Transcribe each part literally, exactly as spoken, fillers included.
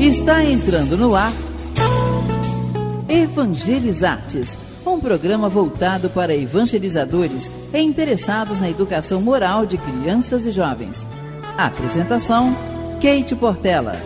Está entrando no ar Evangelizartes, um programa voltado para evangelizadores e interessados na educação moral de crianças e jovens. Apresentação, Kate Portela.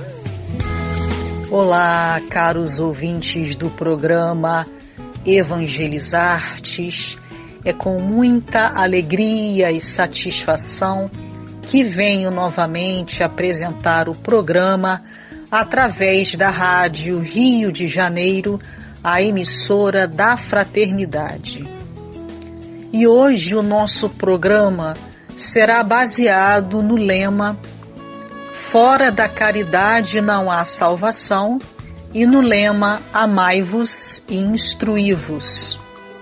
Olá, caros ouvintes do programa Evangelizartes. É com muita alegria e satisfação que venho novamente apresentar o programa através da Rádio Rio de Janeiro, a emissora da Fraternidade. E hoje o nosso programa será baseado no lema Fora da caridade não há salvação e no lema Amai-vos e instruí-vos.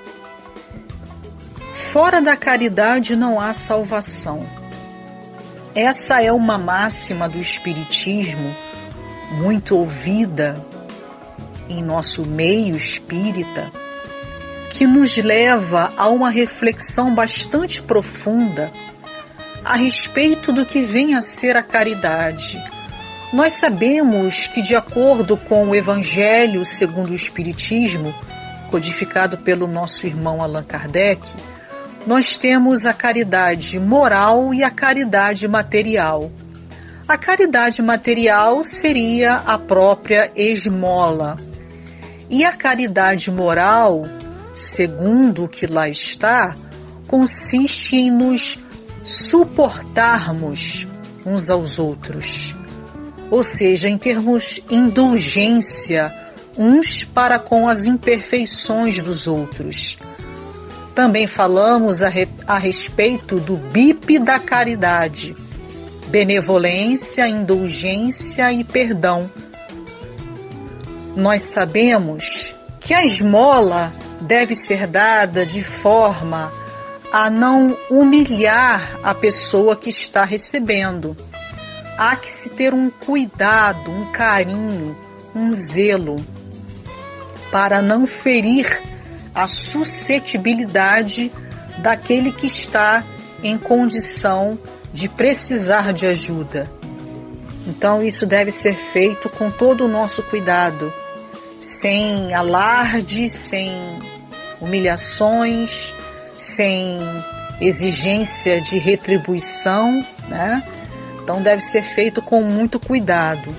Fora da caridade não há salvação. Essa é uma máxima do Espiritismo, muito ouvida em nosso meio espírita, que nos leva a uma reflexão bastante profunda a respeito do que vem a ser a caridade. Nós sabemos que, de acordo com o Evangelho segundo o Espiritismo, codificado pelo nosso irmão Allan Kardec, nós temos a caridade moral e a caridade material. A caridade material seria a própria esmola. E a caridade moral, segundo o que lá está, consiste em nos suportarmos uns aos outros. Ou seja, em termos indulgência uns para com as imperfeições dos outros. Também falamos a, re, a respeito do B I P da caridade. Benevolência, indulgência e perdão. Nós sabemos que a esmola deve ser dada de forma a não humilhar a pessoa que está recebendo. Há que se ter um cuidado, um carinho, um zelo, para não ferir a suscetibilidade daquele que está em condição de precisar de ajuda. Então isso deve ser feito com todo o nosso cuidado, sem alarde, sem humilhações, sem exigência de retribuição, né? Então deve ser feito com muito cuidado.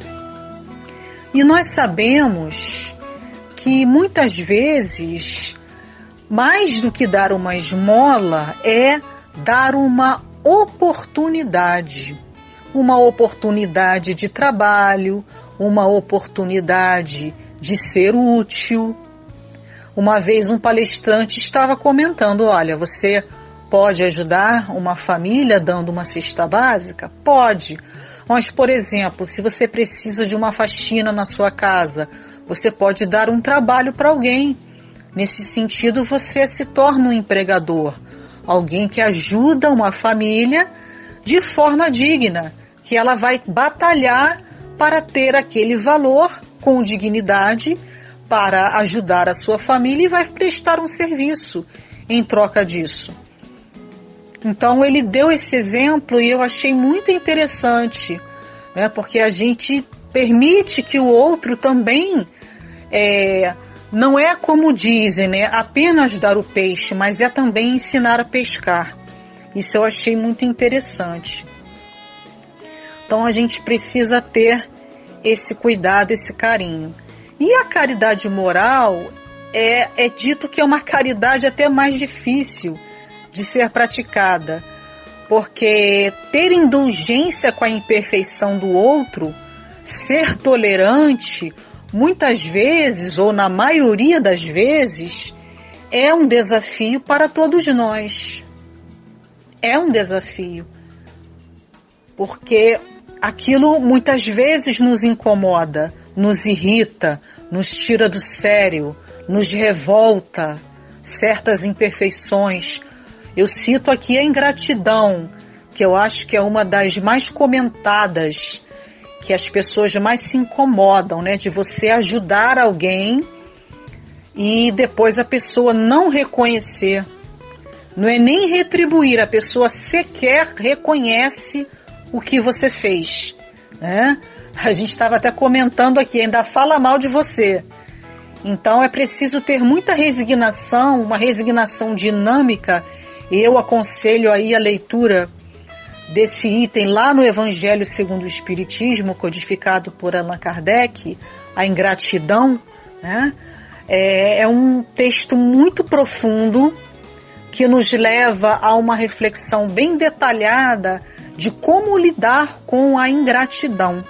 E nós sabemos que muitas vezes, mais do que dar uma esmola, é dar uma oportunidade. Uma oportunidade de trabalho, uma oportunidade de ser útil. Uma vez um palestrante estava comentando, olha, você pode ajudar uma família dando uma cesta básica? Pode. Mas, por exemplo, se você precisa de uma faxina na sua casa, você pode dar um trabalho para alguém. Nesse sentido, você se torna um empregador. Alguém que ajuda uma família de forma digna, que ela vai batalhar para ter aquele valor com dignidade para ajudar a sua família e vai prestar um serviço em troca disso. Então ele deu esse exemplo e eu achei muito interessante, né, porque a gente permite que o outro também, é, não é como dizem, né, apenas dar o peixe, mas é também ensinar a pescar. Isso eu achei muito interessante. Então a gente precisa ter esse cuidado, esse carinho. E a caridade moral é, é dito que é uma caridade até mais difícil de ser praticada, porque ter indulgência com a imperfeição do outro, ser tolerante, muitas vezes, ou na maioria das vezes, é um desafio para todos nós. É um desafio, porque aquilo muitas vezes nos incomoda, nos irrita, nos tira do sério, nos revolta certas imperfeições. Eu cito aqui a ingratidão, que eu acho que é uma das mais comentadas, que as pessoas mais se incomodam, né? De você ajudar alguém e depois a pessoa não reconhecer. Não é nem retribuir, a pessoa sequer reconhece o que você fez. né? A gente estava até comentando aqui, ainda fala mal de você. Então é preciso ter muita resignação, uma resignação dinâmica. Eu aconselho aí a leitura desse item lá no Evangelho segundo o Espiritismo, codificado por Allan Kardec, a ingratidão, né? É, é um texto muito profundo que nos leva a uma reflexão bem detalhada de como lidar com a ingratidão.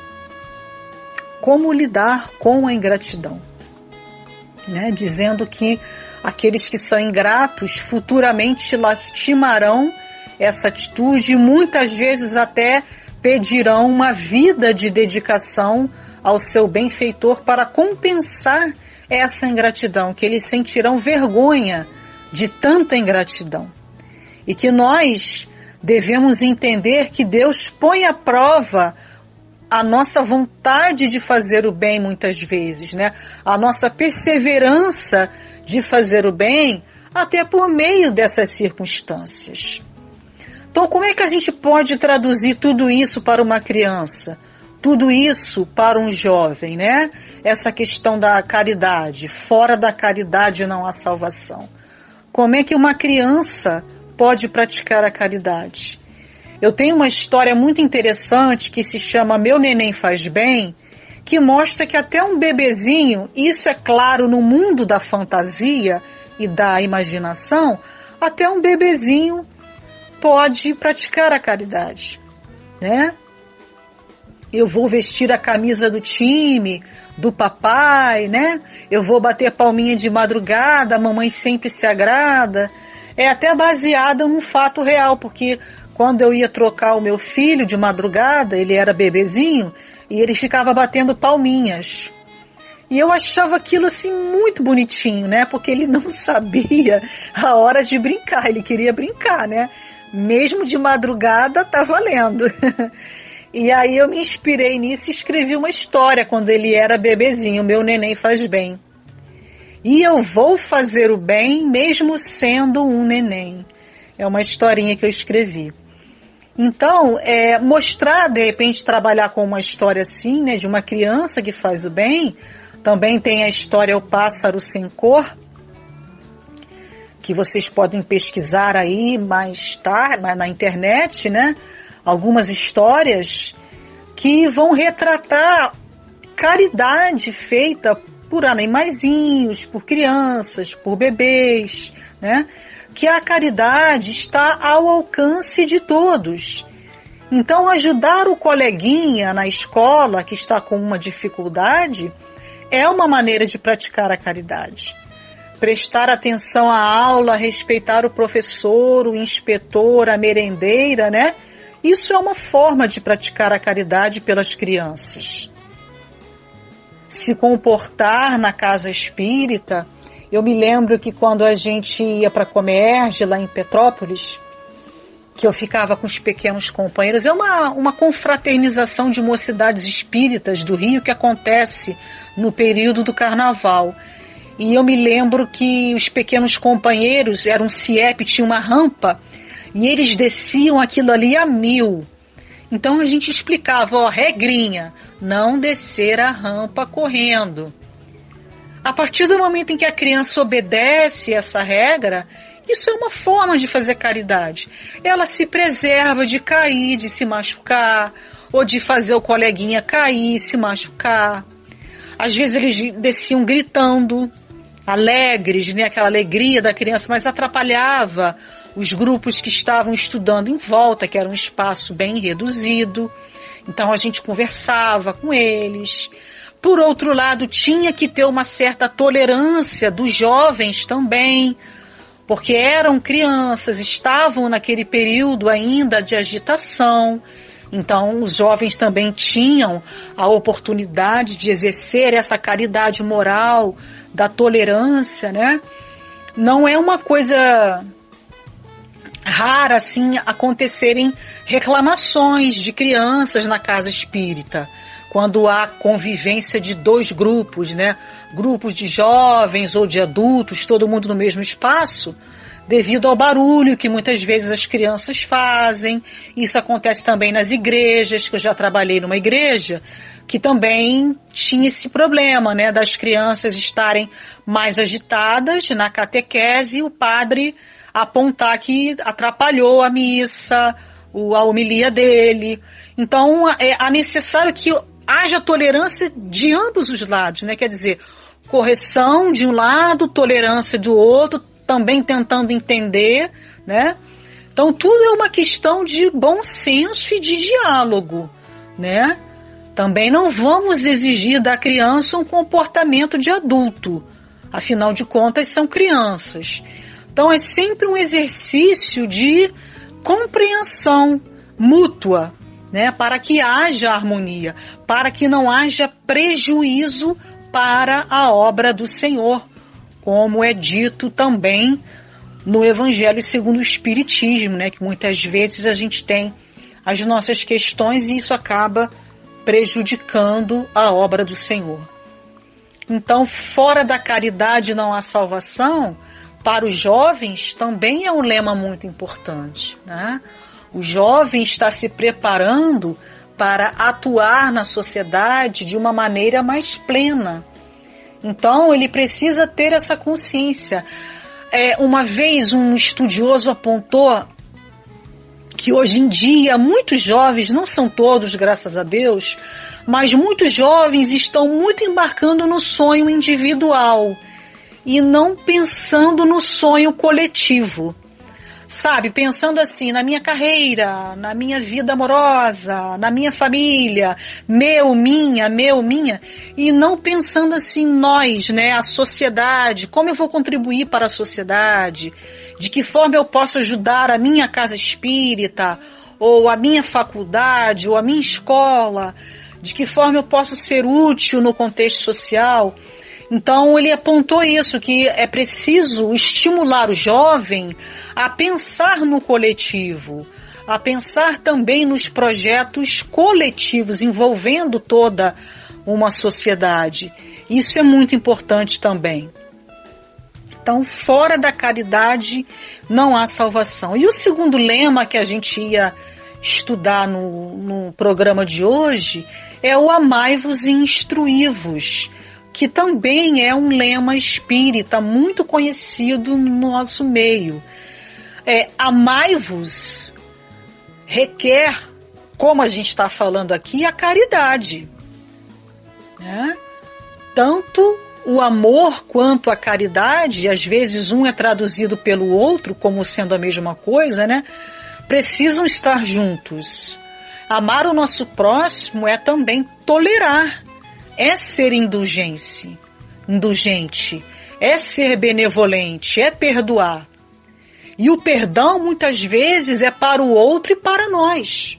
Como lidar com a ingratidão. Né? Dizendo que aqueles que são ingratos futuramente lastimarão essa atitude e muitas vezes até pedirão uma vida de dedicação ao seu benfeitor para compensar essa ingratidão, que eles sentirão vergonha de tanta ingratidão. E que nós devemos entender que Deus põe à prova a nossa vontade de fazer o bem muitas vezes, né? A nossa perseverança de fazer o bem até por meio dessas circunstâncias. Então, como é que a gente pode traduzir tudo isso para uma criança? Tudo isso para um jovem, né? Essa questão da caridade. Fora da caridade não há salvação. Como é que uma criança pode praticar a caridade? Eu tenho uma história muito interessante que se chama Meu Neném Faz Bem, que mostra que até um bebezinho, isso é claro no mundo da fantasia e da imaginação, até um bebezinho pode praticar a caridade, né? Eu vou vestir a camisa do time, do papai, né? Eu vou bater palminha de madrugada, a mamãe sempre se agrada. É até baseada num fato real, porque quando eu ia trocar o meu filho de madrugada, ele era bebezinho, e ele ficava batendo palminhas. E eu achava aquilo assim muito bonitinho, né? Porque ele não sabia a hora de brincar, ele queria brincar, né? Mesmo de madrugada, tá valendo. E aí eu me inspirei nisso e escrevi uma história quando ele era bebezinho, Meu Neném Faz Bem. E eu vou fazer o bem mesmo sendo um neném. É uma historinha que eu escrevi. Então, é, mostrar, de repente, trabalhar com uma história assim, né, de uma criança que faz o bem. Também tem a história O Pássaro Sem Cor, que vocês podem pesquisar aí mais tarde, na internet, né? Algumas histórias que vão retratar caridade feita por animaizinhos, por crianças, por bebês, né? Que a caridade está ao alcance de todos. Então, ajudar o coleguinha na escola que está com uma dificuldade é uma maneira de praticar a caridade. Prestar atenção à aula, respeitar o professor, o inspetor, a merendeira, né? Isso é uma forma de praticar a caridade pelas crianças. Se comportar na casa espírita. Eu me lembro que quando a gente ia para a Comerge, lá em Petrópolis, que eu ficava com os pequenos companheiros, é uma, uma confraternização de mocidades espíritas do Rio que acontece no período do Carnaval. E eu me lembro que os pequenos companheiros, era um C I E P, tinha uma rampa, e eles desciam aquilo ali a mil. Então a gente explicava, ó, regrinha, não descer a rampa correndo. A partir do momento em que a criança obedece essa regra, isso é uma forma de fazer caridade. Ela se preserva de cair, de se machucar, ou de fazer o coleguinha cair, se machucar. Às vezes eles desciam gritando, alegres, né, aquela alegria da criança, mas atrapalhava os grupos que estavam estudando em volta, que era um espaço bem reduzido. Então a gente conversava com eles. Por outro lado, tinha que ter uma certa tolerância dos jovens também, porque eram crianças, estavam naquele período ainda de agitação. Então os jovens também tinham a oportunidade de exercer essa caridade moral da tolerância, né? Não é uma coisa rara assim acontecerem reclamações de crianças na casa espírita, quando há convivência de dois grupos, né? Grupos de jovens ou de adultos, todo mundo no mesmo espaço. devido ao barulho que muitas vezes as crianças fazem. Isso acontece também nas igrejas, que eu já trabalhei numa igreja, que também tinha esse problema, né, das crianças estarem mais agitadas na catequese e o padre apontar que atrapalhou a missa, a homilia dele. Então é, é necessário que haja tolerância de ambos os lados, né? Quer dizer, correção de um lado, tolerância do outro, também tentando entender, né? Então tudo é uma questão de bom senso e de diálogo, né? Também não vamos exigir da criança um comportamento de adulto, afinal de contas são crianças. Então é sempre um exercício de compreensão mútua, né, para que haja harmonia, para que não haja prejuízo para a obra do Senhor, como é dito também no Evangelho segundo o Espiritismo, né, que muitas vezes a gente tem as nossas questões e isso acaba prejudicando a obra do Senhor. Então, fora da caridade não há salvação, para os jovens também é um lema muito importante, né? O jovem está se preparando para atuar na sociedade de uma maneira mais plena. Então, ele precisa ter essa consciência. É, uma vez um estudioso apontou que hoje em dia muitos jovens, não são todos, graças a Deus, mas muitos jovens estão muito embarcando no sonho individual e não pensando no sonho coletivo. Sabe, pensando assim, na minha carreira, na minha vida amorosa, na minha família, meu, minha, meu, minha, e não pensando assim, nós, né, a sociedade, como eu vou contribuir para a sociedade, de que forma eu posso ajudar a minha casa espírita, ou a minha faculdade, ou a minha escola, de que forma eu posso ser útil no contexto social. Então ele apontou isso, que é preciso estimular o jovem a pensar no coletivo, a pensar também nos projetos coletivos envolvendo toda uma sociedade. Isso é muito importante também. Então, fora da caridade não há salvação. E o segundo lema que a gente ia estudar no, no programa de hoje é o amai-vos e instruí-vos, que também é um lema espírita muito conhecido no nosso meio. É, amai-vos requer, como a gente está falando aqui, a caridade, né? Tanto o amor quanto a caridade, às vezes um é traduzido pelo outro como sendo a mesma coisa, né? Precisam estar juntos. Amar o nosso próximo é também tolerar, é ser indulgente, indulgente, é ser benevolente, é perdoar. E o perdão muitas vezes é para o outro e para nós.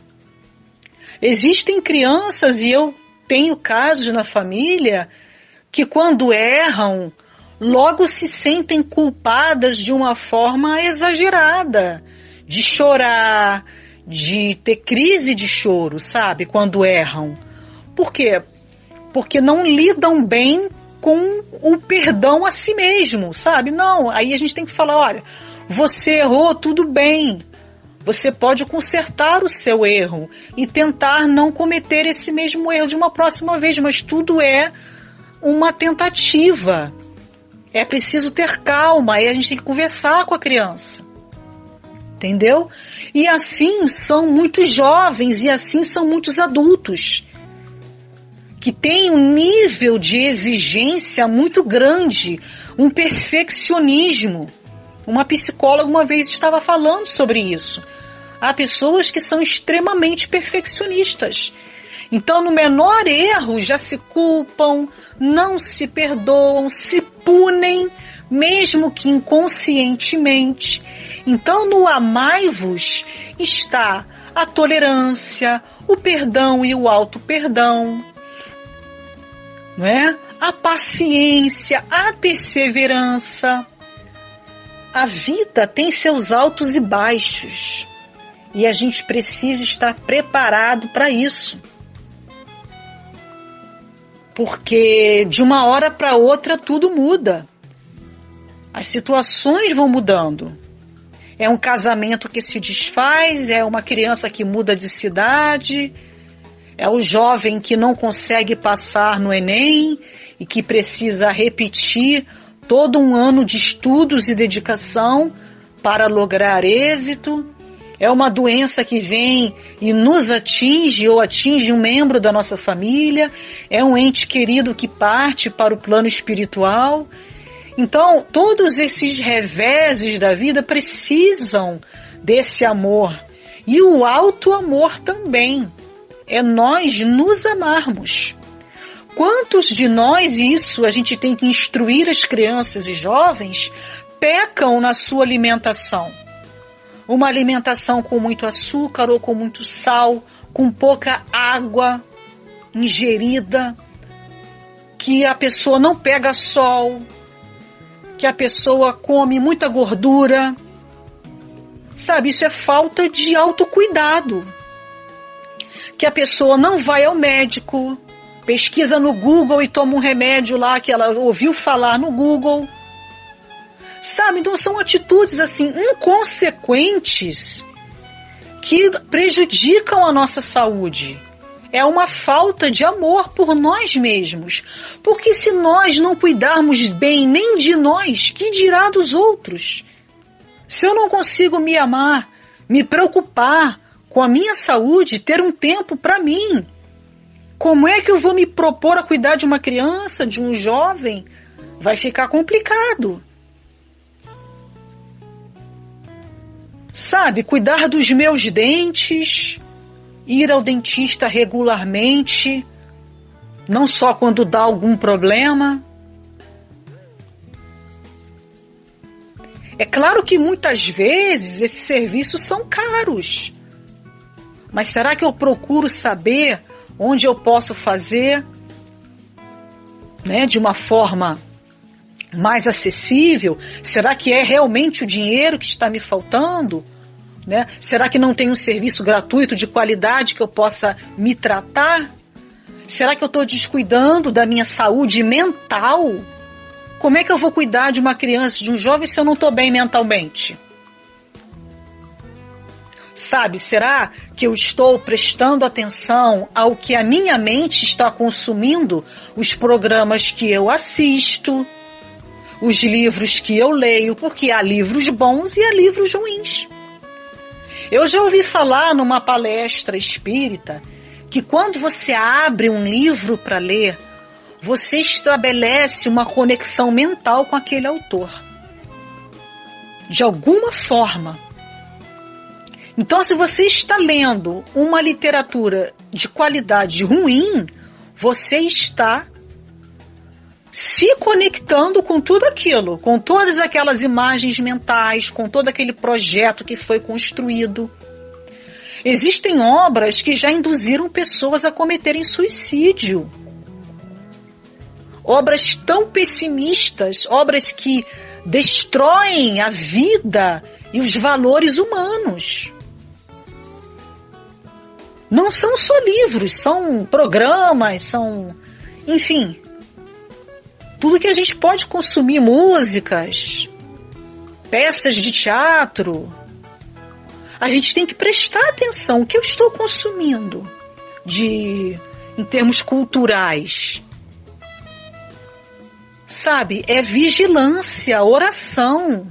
Existem crianças, e eu tenho casos na família, que quando erram, logo se sentem culpadas de uma forma exagerada, de chorar, de ter crise de choro, sabe, quando erram. Por quê? Porque não lidam bem com o perdão a si mesmo, sabe? Não, aí a gente tem que falar, olha, você errou, tudo bem. Você pode consertar o seu erro e tentar não cometer esse mesmo erro de uma próxima vez, mas tudo é uma tentativa. É preciso ter calma, aí a gente tem que conversar com a criança. Entendeu? E assim são muitos jovens e assim são muitos adultos que têm um nível de exigência muito grande, um perfeccionismo. Uma psicóloga uma vez estava falando sobre isso. Há pessoas que são extremamente perfeccionistas. Então, no menor erro, já se culpam, não se perdoam, se punem, mesmo que inconscientemente. Então, no amai-vos está a tolerância, o perdão e o auto-perdão, não é? A paciência, a perseverança. A vida tem seus altos e baixos e a gente precisa estar preparado para isso. Porque de uma hora para outra tudo muda. As situações vão mudando. É um casamento que se desfaz, é uma criança que muda de cidade, é o jovem que não consegue passar no Enem e que precisa repetir todo um ano de estudos e dedicação para lograr êxito. É uma doença que vem e nos atinge ou atinge um membro da nossa família. É um ente querido que parte para o plano espiritual. Então, todos esses reveses da vida precisam desse amor. E o auto-amor também. É nós nos amarmos. Quantos de nós, e isso a gente tem que instruir as crianças e jovens, pecam na sua alimentação? Uma alimentação com muito açúcar ou com muito sal, com pouca água ingerida, que a pessoa não pega sol, que a pessoa come muita gordura. Sabe, isso é falta de autocuidado. Que a pessoa não vai ao médico, pesquisa no Google e toma um remédio lá que ela ouviu falar no Google. Sabe, então são atitudes assim inconsequentes que prejudicam a nossa saúde. É uma falta de amor por nós mesmos. Porque se nós não cuidarmos bem nem de nós, que dirá dos outros? Se eu não consigo me amar, me preocupar com a minha saúde, ter um tempo para mim, como é que eu vou me propor a cuidar de uma criança, de um jovem? Vai ficar complicado. Sabe, cuidar dos meus dentes, ir ao dentista regularmente, não só quando dá algum problema. É claro que muitas vezes esses serviços são caros. Mas será que eu procuro saber onde eu posso fazer, né, de uma forma mais acessível? Será que é realmente o dinheiro que está me faltando? Né? Será que não tem um serviço gratuito de qualidade que eu possa me tratar? Será que eu estou descuidando da minha saúde mental? Como é que eu vou cuidar de uma criança, de um jovem, se eu não estou bem mentalmente? Sabe, será que eu estou prestando atenção ao que a minha mente está consumindo? Os programas que eu assisto, os livros que eu leio, porque há livros bons e há livros ruins. Eu já ouvi falar numa palestra espírita que quando você abre um livro para ler, você estabelece uma conexão mental com aquele autor. De alguma forma. Então, se você está lendo uma literatura de qualidade ruim, você está se conectando com tudo aquilo, com todas aquelas imagens mentais, com todo aquele projeto que foi construído. Existem obras que já induziram pessoas a cometerem suicídio. Obras tão pessimistas, obras que destroem a vida e os valores humanos. Não são só livros, são programas, são, enfim, tudo que a gente pode consumir, músicas, peças de teatro. A gente tem que prestar atenção, o que eu estou consumindo de, em termos culturais. Sabe, é vigilância, oração.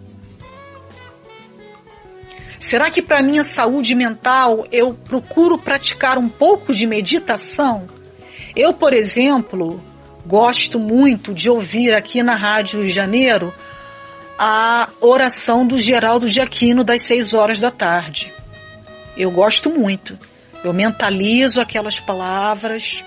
Será que para minha saúde mental eu procuro praticar um pouco de meditação? Eu, por exemplo, gosto muito de ouvir aqui na Rádio Rio de Janeiro a oração do Geraldo de Aquino das seis horas da tarde. Eu gosto muito. Eu mentalizo aquelas palavras.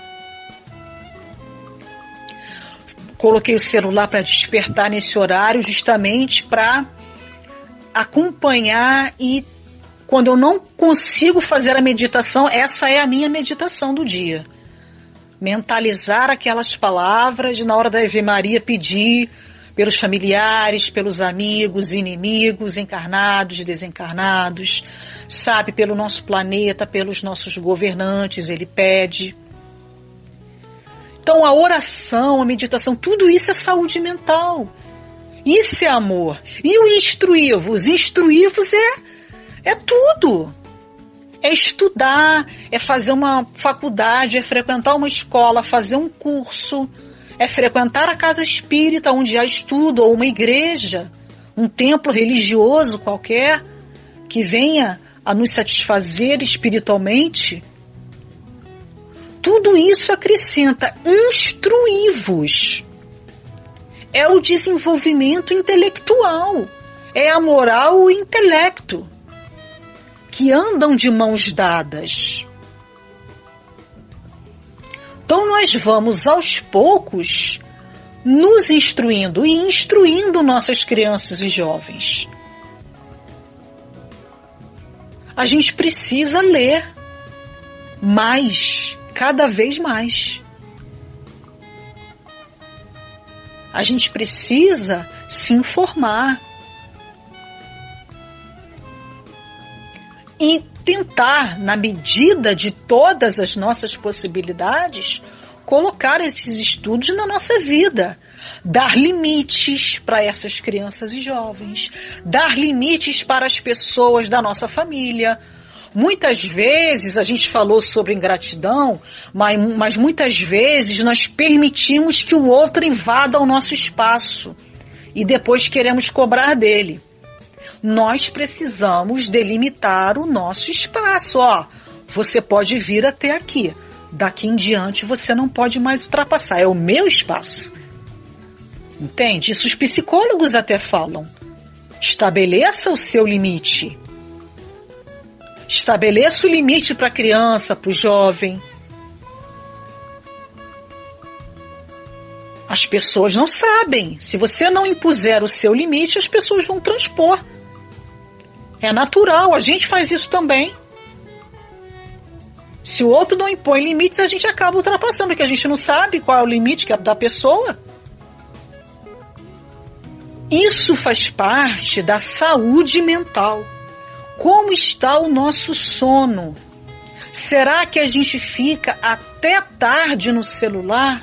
Coloquei o celular para despertar nesse horário justamente para acompanhar, e quando eu não consigo fazer a meditação, essa é a minha meditação do dia. Mentalizar aquelas palavras, na hora da Ave Maria pedir pelos familiares, pelos amigos, inimigos, encarnados, desencarnados, sabe, pelo nosso planeta, pelos nossos governantes, ele pede. Então a oração, a meditação, tudo isso é saúde mental. Isso é amor. E o instruir-vos? Instruir-vos é, é tudo. É estudar, é fazer uma faculdade, é frequentar uma escola, fazer um curso, é frequentar a casa espírita onde há estudo, ou uma igreja, um templo religioso qualquer, que venha a nos satisfazer espiritualmente. Tudo isso acrescenta instruir-vos. É o desenvolvimento intelectual, é a moral e o intelecto, que andam de mãos dadas. Então nós vamos aos poucos nos instruindo e instruindo nossas crianças e jovens. A gente precisa ler mais, cada vez mais. A gente precisa se informar e tentar, na medida de todas as nossas possibilidades, colocar esses estudos na nossa vida. Dar limites para essas crianças e jovens. Dar limites para as pessoas da nossa família. Muitas vezes a gente falou sobre ingratidão, mas, mas muitas vezes nós permitimos que o outro invada o nosso espaço e depois queremos cobrar dele. Nós precisamos delimitar o nosso espaço. Ó, você pode vir até aqui. Daqui em diante você não pode mais ultrapassar. É o meu espaço. Entende? Isso os psicólogos até falam. Estabeleça o seu limite. Estabeleça o limite para a criança, para o jovem. As pessoas não sabem. Se você não impuser o seu limite, as pessoas vão transpor. É natural, a gente faz isso também. Se o outro não impõe limites, a gente acaba ultrapassando, porque a gente não sabe qual é o limite da pessoa. Isso faz parte da saúde mental. Como está o nosso sono? Será que a gente fica até tarde no celular?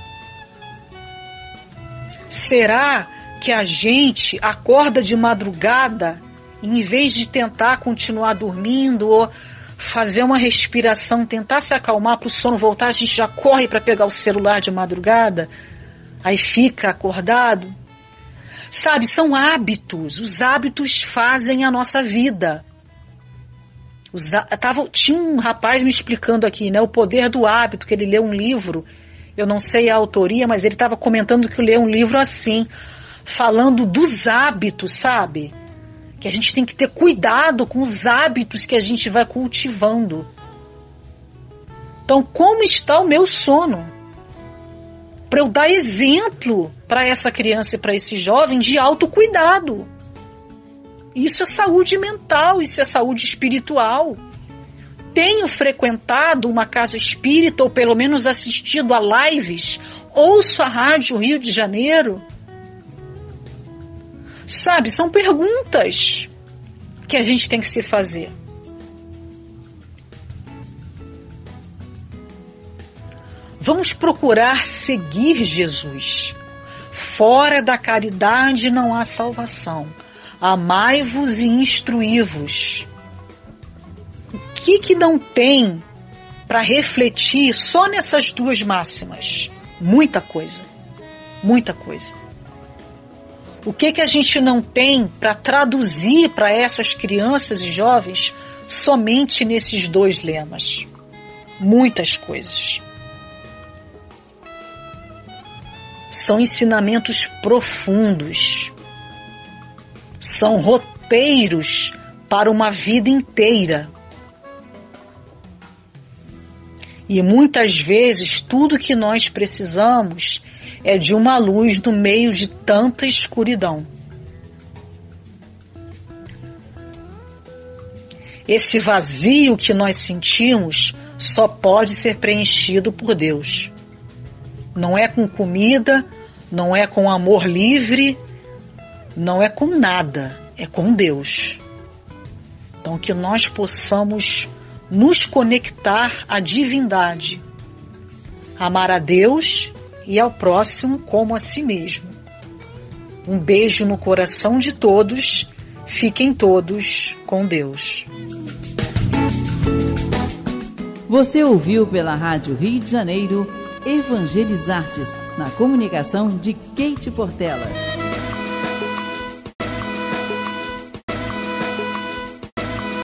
Será que a gente acorda de madrugada e, em vez de tentar continuar dormindo ou fazer uma respiração, tentar se acalmar para o sono voltar, a gente já corre para pegar o celular de madrugada? Aí fica acordado? Sabe, são hábitos. Os hábitos fazem a nossa vida. Os, tava, tinha um rapaz me explicando aqui, né, o poder do hábito, que ele leu um livro, eu não sei a autoria, mas ele estava comentando que leu um livro assim, falando dos hábitos, sabe? Que a gente tem que ter cuidado com os hábitos que a gente vai cultivando. Então, como está o meu sono? Para eu dar exemplo para essa criança e para esse jovem de autocuidado. Isso é saúde mental, isso é saúde espiritual. Tenho frequentado uma casa espírita, ou pelo menos assistido a lives, ouço a Rádio Rio de Janeiro. Sabe, são perguntas que a gente tem que se fazer. Vamos procurar seguir Jesus. Fora da caridade não há salvação. Amai-vos e instruí-vos. O que que não tem para refletir só nessas duas máximas? Muita coisa. Muita coisa. O que que a gente não tem para traduzir para essas crianças e jovens somente nesses dois lemas? Muitas coisas. São ensinamentos profundos. São roteiros para uma vida inteira. E muitas vezes tudo que nós precisamos é de uma luz no meio de tanta escuridão. Esse vazio que nós sentimos só pode ser preenchido por Deus. Não é com comida, não é com amor livre, não é com nada, é com Deus. Então que nós possamos nos conectar à divindade, amar a Deus e ao próximo como a si mesmo. Um beijo no coração de todos. Fiquem todos com Deus. Você ouviu pela Rádio Rio de Janeiro Evangelizartes, na comunicação de Keiti Portela.